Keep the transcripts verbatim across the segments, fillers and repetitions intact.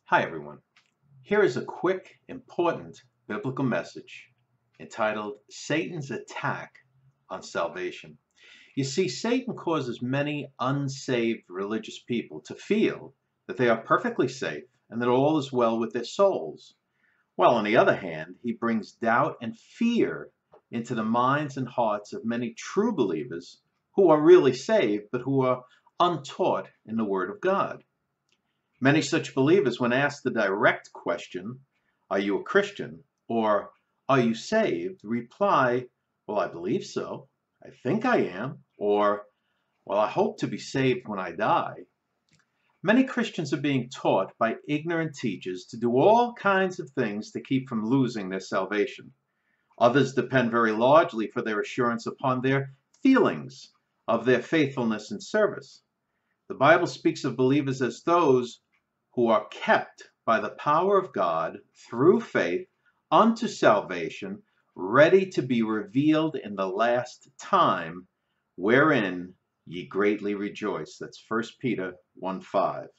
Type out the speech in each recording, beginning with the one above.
Hi everyone. Here is a quick, important biblical message entitled Satan's Attack on Salvation. You see, Satan causes many unsaved religious people to feel that they are perfectly safe and that all is well with their souls. While on the other hand, he brings doubt and fear into the minds and hearts of many true believers who are really saved but who are untaught in the Word of God. Many such believers, when asked the direct question, "Are you a Christian?" or "Are you saved?" reply, "Well, I believe so. I think I am." Or, "Well, I hope to be saved when I die." Many Christians are being taught by ignorant teachers to do all kinds of things to keep from losing their salvation. Others depend very largely for their assurance upon their feelings of their faithfulness and service. The Bible speaks of believers as those who are kept by the power of God through faith unto salvation, ready to be revealed in the last time, wherein ye greatly rejoice. That's First Peter one five.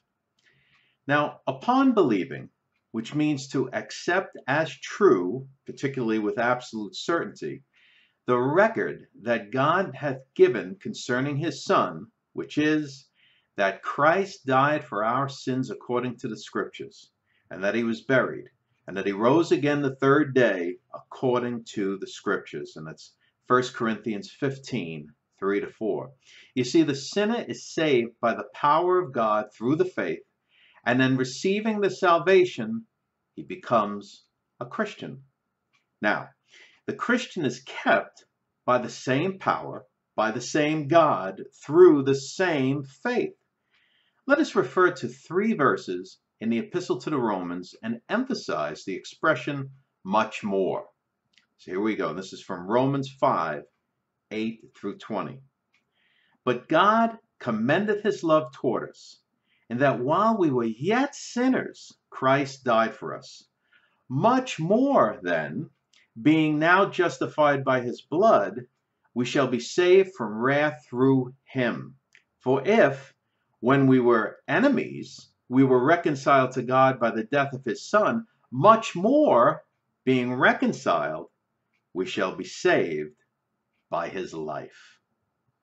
Now, upon believing, which means to accept as true, particularly with absolute certainty, the record that God hath given concerning his Son, which is that Christ died for our sins according to the Scriptures, and that he was buried, and that he rose again the third day according to the Scriptures. And that's First Corinthians fifteen, three to four. You see, the sinner is saved by the power of God through the faith, and then receiving the salvation, he becomes a Christian. Now, the Christian is kept by the same power, by the same God, through the same faith. Let us refer to three verses in the Epistle to the Romans and emphasize the expression much more. So here we go. This is from Romans five, eight through twenty. But God commendeth his love toward us, in that while we were yet sinners, Christ died for us. Much more then, being now justified by his blood, we shall be saved from wrath through him. For if, when we were enemies, we were reconciled to God by the death of his Son, much more, being reconciled, we shall be saved by his life.